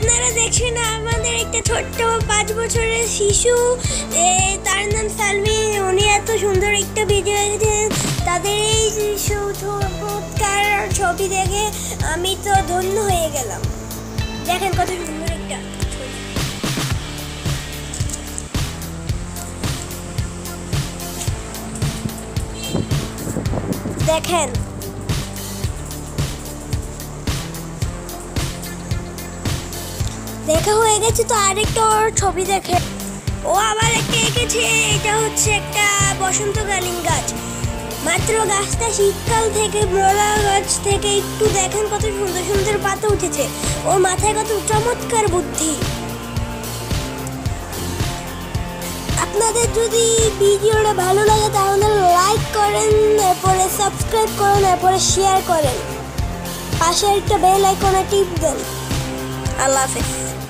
আপনারা দেখছেন আমাদের একটা ছোট্ট 5 বছরের শিশু, তার নাম সালমি। উনি এত সুন্দর একটা ভিডিও এনেছেন। তাদের এই চমৎকার ছবি দেখে আমি তো ধন্য হয়ে গেলাম। দেখেন কত সুন্দর একটা ছবি। দেখেন দেখা হয়ে গেছে, তো আরেকটা ওর ছবি দেখে ও আবার একটা এঁকেছে। এটা হচ্ছে একটা বসন্তকালীন গাছ। মাত্র গাছটা শীতকাল থেকে মরা গাছ থেকে একটু দেখেন কত সুন্দর সুন্দর পাতা উঠেছে। ওর মাথায় কত চমৎকার বুদ্ধি। আপনাদের যদি ভিডিওটা ভালো লাগে তাহলে লাইক করেন, এরপরে সাবস্ক্রাইব করেন, এরপরে শেয়ার করেন, পাশে একটা বেল আইকনে টিপ দেন। আল্লাহ হাফেজ।